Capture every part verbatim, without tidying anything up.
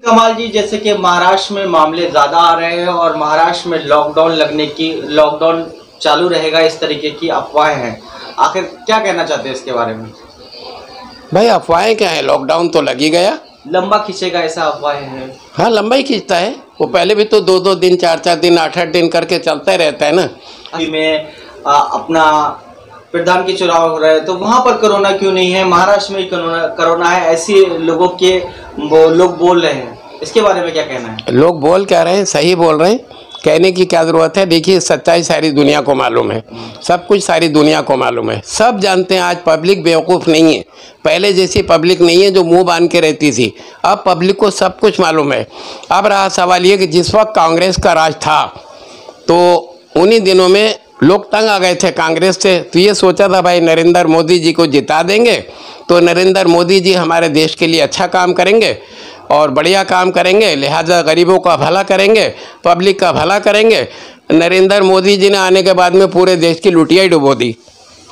कमाल जी, जैसे कि महाराष्ट्र में मामले ज़्यादा आ रहे हैं और महाराष्ट्र में लॉकडाउन लगने की लॉकडाउन चालू रहेगा, इस तरीके की अफवाहें हैं। आखिर क्या कहना चाहते हैं इसके बारे में? भाई अफवाहें क्या है, लॉकडाउन तो लग ही गया। लंबा खींचेगा ऐसा अफवाहें हैं। हाँ, लंबा ही खींचता है। वो पहले भी तो दो दो दिन चार चार दिन आठ आठ दिन करके चलता ही रहता है ना। अभी में आ, अपना प्रधान के चुनाव हो रहे हैं तो वहाँ पर कोरोना क्यों नहीं है, महाराष्ट्र में ही कोरोना कोरोना है, ऐसे लोगों के वो लोग बोल रहे हैं, इसके बारे में क्या कहना है? लोग बोल क्या रहे हैं, सही बोल रहे हैं, कहने की क्या ज़रूरत है। देखिए, सच्चाई सारी दुनिया को मालूम है, सब कुछ सारी दुनिया को मालूम है, सब जानते हैं। आज पब्लिक बेवकूफ़ नहीं है, पहले जैसी पब्लिक नहीं है जो मुंह बांध के रहती थी। अब पब्लिक को सब कुछ मालूम है। अब रहा सवाल ये कि जिस वक्त कांग्रेस का राज था तो उन्हीं दिनों में लोग तंग आ गए थे कांग्रेस से। तो ये सोचा था भाई नरेंद्र मोदी जी को जिता देंगे तो नरेंद्र मोदी जी हमारे देश के लिए अच्छा काम करेंगे और बढ़िया काम करेंगे, लिहाजा गरीबों का भला करेंगे, पब्लिक का भला करेंगे। नरेंद्र मोदी जी ने आने के बाद में पूरे देश की लुटिया ही डुबो दी।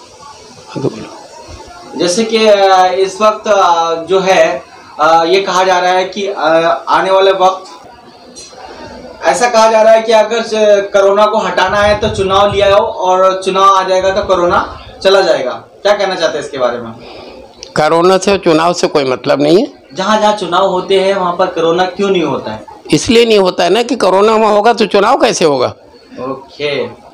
जैसे कि इस वक्त जो है ये कहा जा रहा है कि आने वाले वक्त ऐसा कहा जा रहा है कि अगर कोरोना को हटाना है तो चुनाव लिया हो और चुनाव आ जाएगा तो कोरोना चला जाएगा। क्या कहना चाहते हैं इसके बारे में? कोरोना से चुनाव से कोई मतलब नहीं है। जहाँ जहाँ चुनाव होते हैं वहाँ पर कोरोना क्यों नहीं होता है? इसलिए नहीं होता है ना कि कोरोना वहाँ होगा तो चुनाव कैसे होगा। ओके,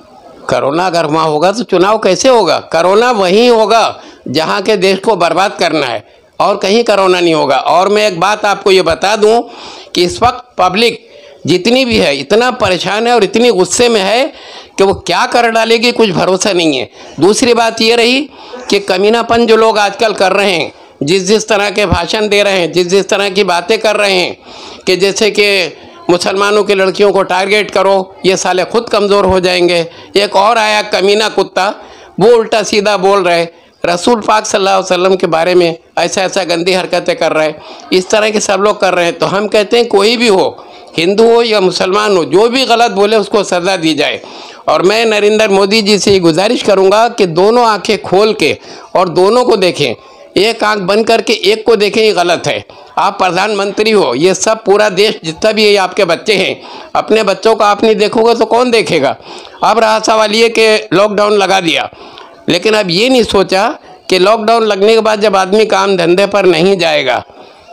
कोरोना अगर वहाँ होगा तो चुनाव कैसे होगा। कोरोना वहीं होगा जहाँ के देश को बर्बाद करना है, और कहीं कोरोना नहीं होगा। और मैं एक बात आपको ये बता दूँ कि इस वक्त पब्लिक जितनी भी है इतना परेशान है और इतनी गुस्से में है कि वो क्या कर डालेगी कुछ भरोसा नहीं है। दूसरी बात ये रही कि कमीनापन जो लोग आजकल कर रहे हैं, जिस जिस तरह के भाषण दे रहे हैं, जिस जिस तरह की बातें कर रहे हैं कि जैसे कि मुसलमानों की लड़कियों को टारगेट करो, ये साले खुद कमज़ोर हो जाएंगे। एक और आया कमीना कुत्ता, वो उल्टा सीधा बोल रहे रसूल पाक सल्लल्लाहु अलैहि वसल्लम के बारे में, ऐसा ऐसा गंदी हरकतें कर रहे हैं। इस तरह के सब लोग कर रहे हैं। तो हम कहते हैं कोई भी हो, हिंदू हो या मुसलमान हो, जो भी गलत बोले उसको सज़ा दी जाए। और मैं नरेंद्र मोदी जी से गुजारिश करूंगा कि दोनों आंखें खोल के और दोनों को देखें। एक आंख बंद करके एक को देखें, ये गलत है। आप प्रधानमंत्री हो, ये सब पूरा देश जितना भी है आपके बच्चे हैं, अपने बच्चों को आप नहीं देखोगे तो कौन देखेगा। अब रहा सवाल ये कि लॉकडाउन लगा दिया, लेकिन अब ये नहीं सोचा कि लॉकडाउन लगने के बाद जब आदमी काम धंधे पर नहीं जाएगा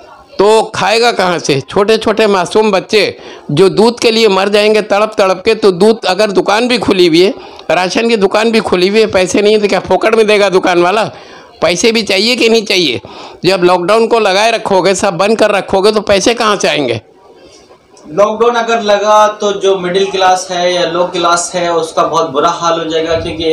तो खाएगा कहाँ से। छोटे छोटे मासूम बच्चे जो दूध के लिए मर जाएंगे तड़प तड़प के। तो दूध अगर दुकान भी खुली हुई है, राशन की दुकान भी खुली हुई है, पैसे नहीं है तो क्या फोकट में देगा दुकान वाला? पैसे भी चाहिए कि नहीं चाहिए? जब लॉकडाउन को लगाए रखोगे, सब बंद कर रखोगे तो पैसे कहाँ से आएंगे? लॉकडाउन अगर लगा तो जो मिडिल क्लास है या लो क्लास है उसका बहुत बुरा हाल हो जाएगा, क्योंकि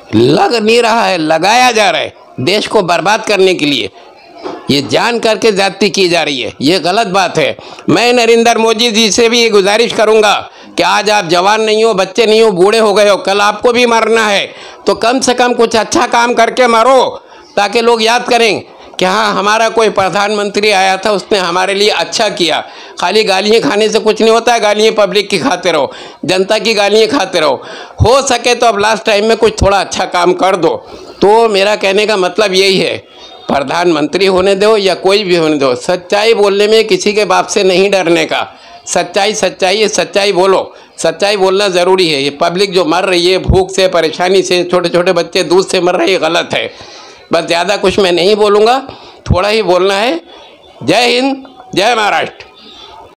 लग नहीं रहा है, लगाया जा रहा है देश को बर्बाद करने के लिए। ये जान करके ज्यादती की जा रही है, ये गलत बात है। मैं नरेंद्र मोदी जी से भी ये गुजारिश करूंगा कि आज आप जवान नहीं हो, बच्चे नहीं हो, बूढ़े हो गए हो, कल आपको भी मरना है तो कम से कम कुछ अच्छा काम करके मरो, ताकि लोग याद करें कि हाँ हमारा कोई प्रधानमंत्री आया था, उसने हमारे लिए अच्छा किया। खाली गालियाँ खाने से कुछ नहीं होता है, गालियाँ पब्लिक की खाते रहो, जनता की गालियाँ खाते रहो। हो सके तो अब लास्ट टाइम में कुछ थोड़ा अच्छा काम कर दो। तो मेरा कहने का मतलब यही है, प्रधानमंत्री होने दो या कोई भी होने दो, सच्चाई बोलने में किसी के बाप से नहीं डरने का। सच्चाई सच्चाई है, सच्चाई बोलो, सच्चाई बोलना ज़रूरी है। ये पब्लिक जो मर रही है भूख से, परेशानी से, छोटे छोटे बच्चे दूध से मर रहे हैं, गलत है। बस ज़्यादा कुछ मैं नहीं बोलूँगा, थोड़ा ही बोलना है। जय हिंद, जय महाराष्ट्र।